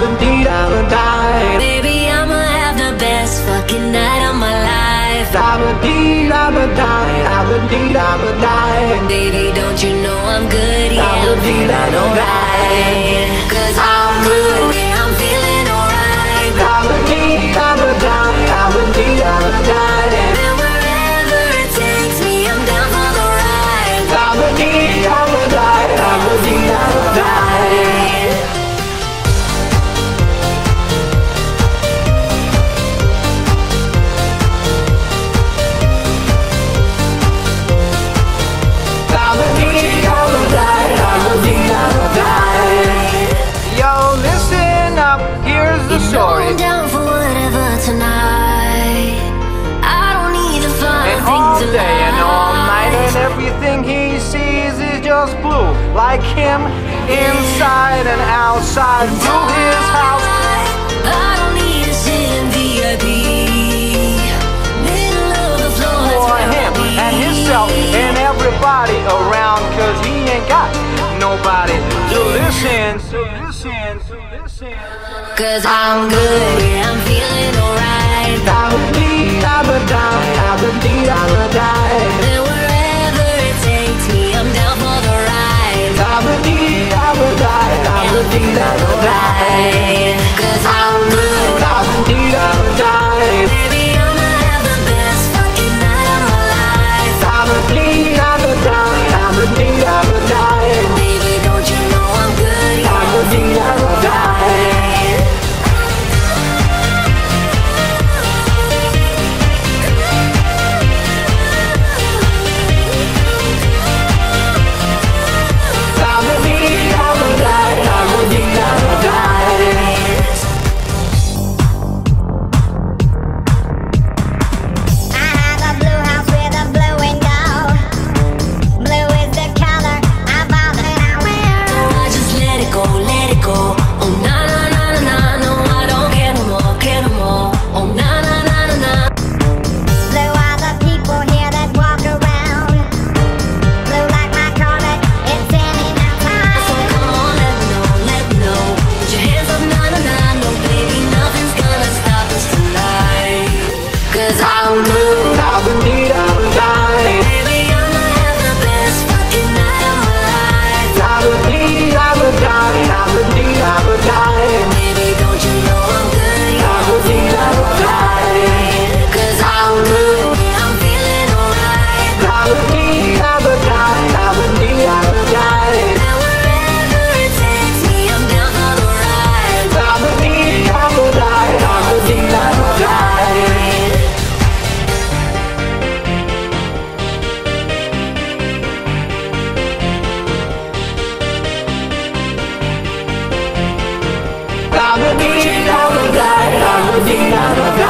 Baby, I'ma have the best fucking night of my life. Baby, don't you know I'm good? Yeah, I'm feeling alright. Cause I'm good, yeah, I'm feeling alright. And wherever it takes me, I'm down for the ride. Yo, listen up, here's the story. I'm down for whatever tonight. I don't need to find And things all to day and all night, and lie. everything he sees is just blue. Like him, inside and outside, through his house. I don't need to sit in VIP. Middle of the floor, that's For where him I'll be. and himself and everybody around, cause he ain't got nobody to listen. Cause I'm good, yeah, I'm feeling alright. And wherever it takes me, I'm down for the ride. And I'm feeling alright. Cause I'm good. Baby, I'ma have the best fucking night of my life. Baby, don't you know I'm good? Yeah, I'm feeling alright. I'm a